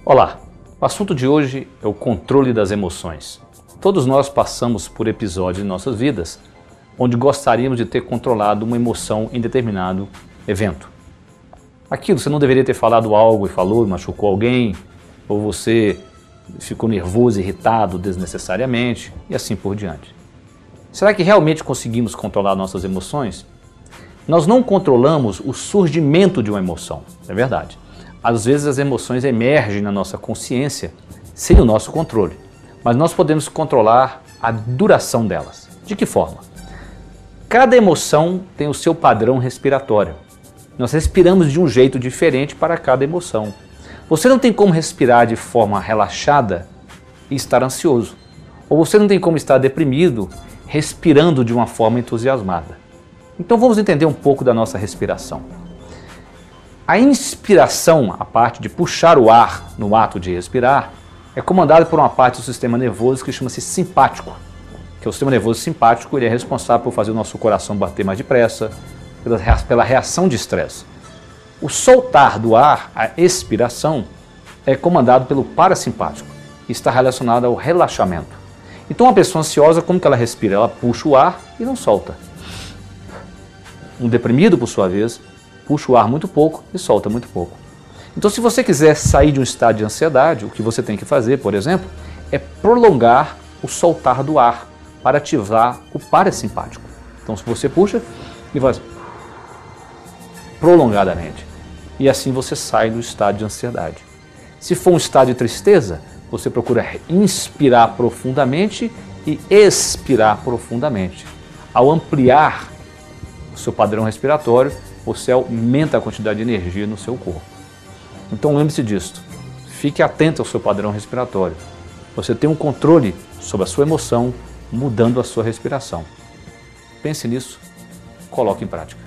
Olá, o assunto de hoje é o controle das emoções. Todos nós passamos por episódios em nossas vidas onde gostaríamos de ter controlado uma emoção em determinado evento. Aquilo, você não deveria ter falado algo e falou e machucou alguém, ou você ficou nervoso, irritado desnecessariamente e assim por diante. Será que realmente conseguimos controlar nossas emoções? Nós não controlamos o surgimento de uma emoção, é verdade. Às vezes as emoções emergem na nossa consciência sem o nosso controle, mas nós podemos controlar a duração delas. De que forma? Cada emoção tem o seu padrão respiratório. Nós respiramos de um jeito diferente para cada emoção. Você não tem como respirar de forma relaxada e estar ansioso. Ou você não tem como estar deprimido respirando de uma forma entusiasmada. Então vamos entender um pouco da nossa respiração. A inspiração, a parte de puxar o ar no ato de respirar, é comandada por uma parte do sistema nervoso que chama-se simpático. Que é o sistema nervoso simpático, ele é responsável por fazer o nosso coração bater mais depressa, pela reação de estresse. O soltar do ar, a expiração, é comandado pelo parasimpático e está relacionado ao relaxamento. Então uma pessoa ansiosa, como que ela respira? Ela puxa o ar e não solta. Um deprimido, por sua vez, puxa o ar muito pouco e solta muito pouco. Então se você quiser sair de um estado de ansiedade, o que você tem que fazer, por exemplo, é prolongar o soltar do ar para ativar o parasimpático. Então se você puxa e faz prolongadamente, e assim você sai do estado de ansiedade. Se for um estado de tristeza, você procura inspirar profundamente e expirar profundamente. Ao ampliar o seu padrão respiratório, você aumenta a quantidade de energia no seu corpo. Então lembre-se disso, fique atento ao seu padrão respiratório. Você tem um controle sobre a sua emoção, mudando a sua respiração. Pense nisso, coloque em prática.